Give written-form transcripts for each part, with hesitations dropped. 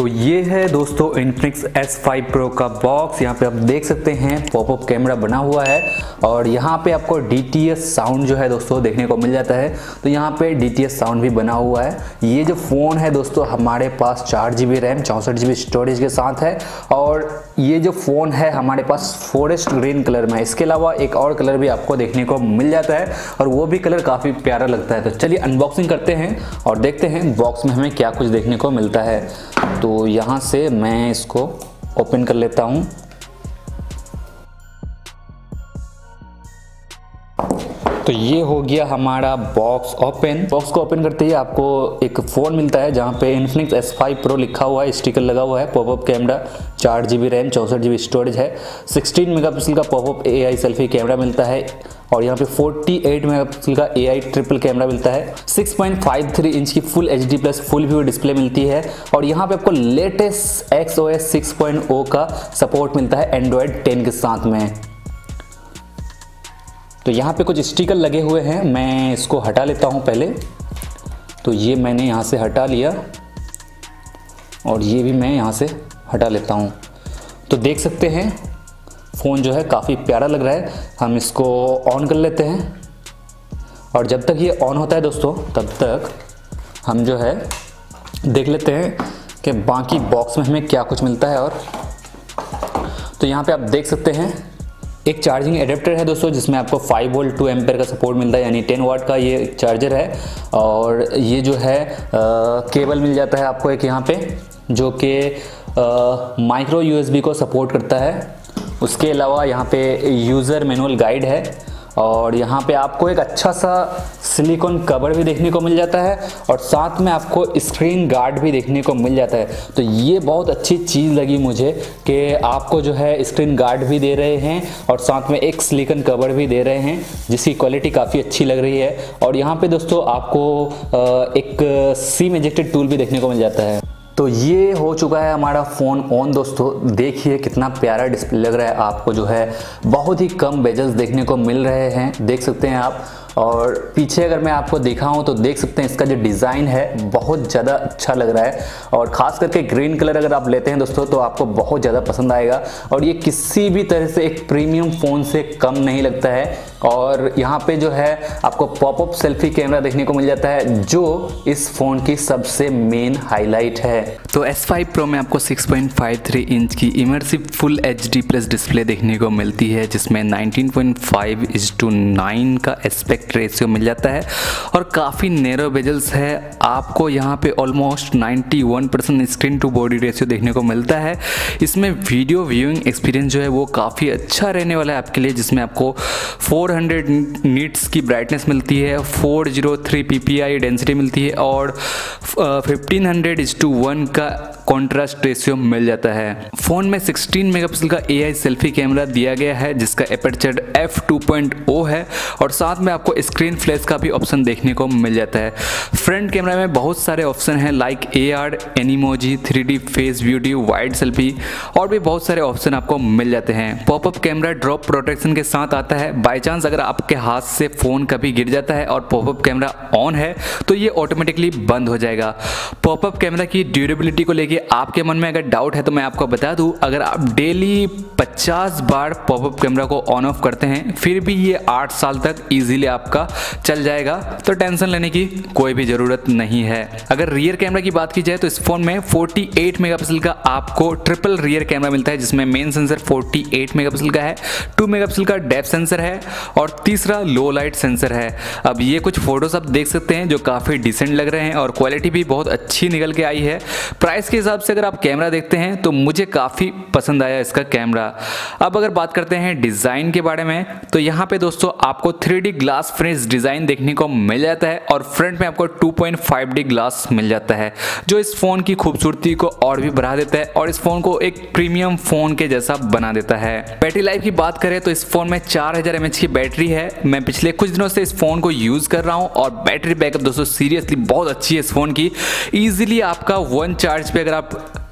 तो ये है दोस्तों Infinix S5 Pro का बॉक्स। यहाँ पे आप देख सकते हैं पॉपअप कैमरा बना हुआ है और यहाँ पे आपको DTS साउंड जो है दोस्तों देखने को मिल जाता है। तो यहाँ पे DTS साउंड भी बना हुआ है। ये जो फ़ोन है दोस्तों हमारे पास 4GB रैम 64GB स्टोरेज के साथ है और ये जो फ़ोन है हमारे पास फॉरेस्ट ग्रीन कलर में है। इसके अलावा एक और कलर भी आपको देखने को मिल जाता है और वो भी कलर काफ़ी प्यारा लगता है। तो चलिए अनबॉक्सिंग करते हैं और देखते हैं बॉक्स में हमें क्या कुछ देखने को मिलता है। तो यहाँ से मैं इसको ओपन कर लेता हूँ। तो ये हो गया हमारा बॉक्स ओपन। बॉक्स को ओपन करते ही आपको एक फ़ोन मिलता है जहाँ पे Infinix S5 Pro लिखा हुआ है, स्टिकर लगा हुआ है। Popup camera 4GB RAM 64GB storage है। 16 मेगापिक्सल का पॉपअप AI सेल्फी कैमरा मिलता है और यहाँ पे 48 मेगापिक्सल का AI ट्रिपल कैमरा मिलता है। 6.53 इंच की full HD plus full view display मिलती है और यहाँ पे आपको लेटेस्ट XOS 6.0 का सपोर्ट मिलता है Android 10 के साथ में। तो यहाँ पे कुछ स्टिकर लगे हुए हैं, मैं इसको हटा लेता हूँ पहले। तो ये मैंने यहाँ से हटा लिया और ये भी मैं यहाँ से हटा लेता हूँ। तो देख सकते हैं फ़ोन जो है काफ़ी प्यारा लग रहा है। हम इसको ऑन कर लेते हैं और जब तक ये ऑन होता है दोस्तों तब तक हम जो है देख लेते हैं कि बाकी बॉक्स में हमें क्या कुछ मिलता है। और तो यहाँ पे आप देख सकते हैं एक चार्जिंग एडेप्टर है दोस्तों जिसमें आपको 5 वोल्ट 2 एम्पेयर का सपोर्ट मिलता है, यानी 10 वाट का ये चार्जर है। और ये जो है केबल मिल जाता है आपको एक यहाँ पे जो कि माइक्रो USB को सपोर्ट करता है। उसके अलावा यहाँ पे यूज़र मैनुअल गाइड है और यहाँ पे आपको एक अच्छा सा सिलिकॉन कवर भी देखने को मिल जाता है और साथ में आपको स्क्रीन गार्ड भी देखने को मिल जाता है। तो ये बहुत अच्छी चीज़ लगी मुझे कि आपको जो है स्क्रीन गार्ड भी दे रहे हैं और साथ में एक सिलिकॉन कवर भी दे रहे हैं जिसकी क्वालिटी काफ़ी अच्छी लग रही है। और यहाँ पे दोस्तों आपको एक सिम इजेक्टेड टूल भी देखने को मिल जाता है। तो ये हो चुका है हमारा फ़ोन ऑन दोस्तों। देखिए कितना प्यारा डिस्प्ले लग रहा है। आपको जो है बहुत ही कम बेजल्स देखने को मिल रहे हैं, देख सकते हैं आप। और पीछे अगर मैं आपको दिखाऊं तो देख सकते हैं इसका जो डिज़ाइन है बहुत ज़्यादा अच्छा लग रहा है और ख़ास करके ग्रीन कलर अगर आप लेते हैं दोस्तों तो आपको बहुत ज़्यादा पसंद आएगा। और ये किसी भी तरह से एक प्रीमियम फ़ोन से कम नहीं लगता है। और यहाँ पे जो है आपको पॉपअप सेल्फी कैमरा देखने को मिल जाता है जो इस फ़ोन की सबसे मेन हाईलाइट है। तो S5 Pro में आपको 6.53 इंच की immersive full HD plus display देखने को मिलती है जिसमें 19.5:9 का एस्पेक्ट रेशियो मिल जाता है और काफ़ी नैरो बेजल्स है। आपको यहाँ पे almost 91% screen to body ratio देखने को मिलता है। इसमें वीडियो व्यूइंग एक्सपीरियंस जो है वो काफ़ी अच्छा रहने वाला है आपके लिए, जिसमें आपको 400 निट्स की ब्राइटनेस मिलती है, 403 ppi डेंसिटी मिलती है और 1500:1 का कॉन्ट्रास्ट रेशियो मिल जाता है। फ़ोन में 16 मेगापिक्सल का AI सेल्फी कैमरा दिया गया है जिसका एपर्चर f2.0 है और साथ में आपको स्क्रीन फ्लैश का भी ऑप्शन देखने को मिल जाता है। फ्रंट कैमरा में बहुत सारे ऑप्शन हैं like AR, animoji, 3D face beauty, wide selfie और भी बहुत सारे ऑप्शन आपको मिल जाते हैं। पॉपअप कैमरा ड्रॉप प्रोटेक्शन के साथ आता है। बाई चांस अगर आपके हाथ से फ़ोन कभी गिर जाता है और पॉपअप कैमरा ऑन है तो ये ऑटोमेटिकली बंद हो जाएगा। पॉपअप कैमरा की ड्यूरेबिलिटी को लेके आपके मन में अगर डाउट है तो मैं आपको बता दूं, अगर आप डेली 50 बार पॉपअप कैमरा को ऑन ऑफ करते हैं फिर भी ये 8 साल तक इजीली आपका चल जाएगा, तो टेंशन लेने की कोई भी ज़रूरत नहीं है। अगर रियर कैमरा की बात की जाए तो इस फोन में 48 मेगापिक्सल का आपको ट्रिपल रियर कैमरा मिलता है जिसमें मेन सेंसर 48 मेगापिक्सल का है, 2 मेगापिक्सल का डेप्थ सेंसर है और तीसरा लो लाइट सेंसर है। अब ये कुछ फोटोज आप देख सकते हैं जो काफ़ी डिसेंट लग रहे हैं और क्वालिटी भी बहुत अच्छी निकल के आई है। प्राइस के हिसाब से अगर आप कैमरा देखते हैं तो मुझे काफ़ी पसंद आया इसका कैमरा। अब अगर बात करते हैं डिज़ाइन के बारे में तो यहाँ पे दोस्तों आपको 3D ग्लास फिनिश डिज़ाइन देखने को मिल जाता है और फ्रंट में आपको 2.5D ग्लास मिल जाता है जो इस फ़ोन की खूबसूरती को और भी बढ़ा देता है और इस फ़ोन को एक प्रीमियम फ़ोन के जैसा बना देता है। बैटरी लाइफ की बात करें तो इस फ़ोन में 4000 mAh की बैटरी है। मैं पिछले कुछ दिनों से इस फ़ोन को यूज़ कर रहा हूँ और बैटरी बैकअप दोस्तों सीरियसली बहुत अच्छी है इस फ़ोन की। ईजिली आपका 1 चार्ज पे अगर आप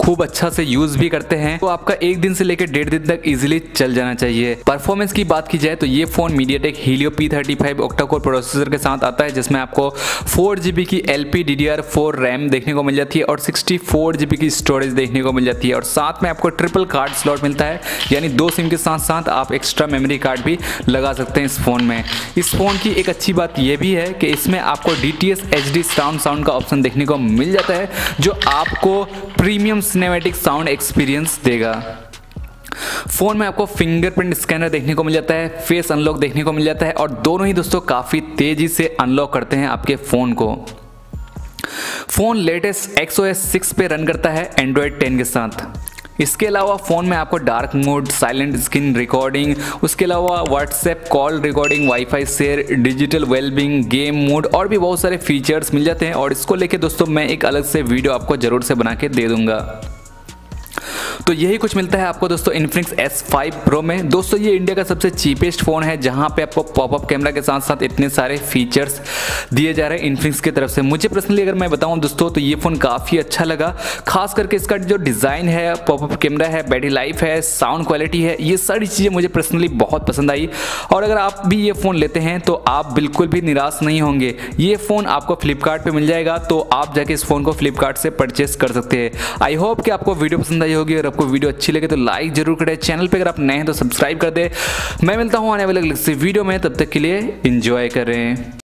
खूब अच्छा से यूज भी करते हैं तो आपका 1 दिन से लेकर 1.5 दिन तक इजीली चल जाना चाहिए। परफॉर्मेंस की बात की जाए तो ये phone MediaTek Helio P35 octa core processor के साथ आता है, जिसमें आपको 4GB की LPDDR4 रैम देखने को मिल जाती है और 64GB की स्टोरेज देखने को मिल जाती है और साथ में आपको ट्रिपल कार्ड स्लॉट मिलता है, यानी 2 सिम के साथ साथ आप एक्स्ट्रा मेमोरी कार्ड भी लगा सकते हैं इस फोन में। इस फोन की एक अच्छी बात यह भी है कि इसमें आपको DTS HD साउंड का ऑप्शन देखने को मिल जाता है, जो आपको प्रीमियम सिनेमैटिक साउंड एक्सपीरियंस देगा। फोन में आपको फिंगरप्रिंट स्कैनर देखने को मिल जाता है, फेस अनलॉक देखने को मिल जाता है और दोनों ही दोस्तों काफ़ी तेजी से अनलॉक करते हैं आपके फ़ोन को। फ़ोन लेटेस्ट XOS 6 पे रन करता है Android 10 के साथ। इसके अलावा फ़ोन में आपको dark mode, silent screen recording, उसके अलावा WhatsApp call recording, wifi share, digital wellbeing, game mode और भी बहुत सारे फीचर्स मिल जाते हैं और इसको लेके दोस्तों मैं एक अलग से वीडियो आपको ज़रूर से बना के दे दूंगा। तो यही कुछ मिलता है आपको दोस्तों Infinix S5 Pro में। दोस्तों ये इंडिया का सबसे चीपेस्ट फ़ोन है जहां पे आपको पॉपअप कैमरा के साथ साथ इतने सारे फीचर्स दिए जा रहे हैं Infinix की तरफ से। मुझे पर्सनली अगर मैं बताऊं दोस्तों तो ये फ़ोन काफ़ी अच्छा लगा, खास करके इसका जो डिज़ाइन है, पॉपअप कैमरा है, बैटरी लाइफ है, साउंड क्वालिटी है, ये सारी चीज़ें मुझे पर्सनली बहुत पसंद आई। और अगर आप भी ये फ़ोन लेते हैं तो आप बिल्कुल भी निराश नहीं होंगे। ये फ़ोन आपको फ्लिपकार्ट पर मिल जाएगा, तो आप जाके इस फ़ोन को फ्लिपकार्ट से परचेस कर सकते हैं। आई होप कि आपको वीडियो पसंद आई होगी। आपको वीडियो अच्छी लगे तो लाइक जरूर करें, चैनल पे अगर आप नए हैं तो सब्सक्राइब कर दे। मैं मिलता हूं आने वाले अगले वीडियो में, तब तक के लिए एंजॉय करें।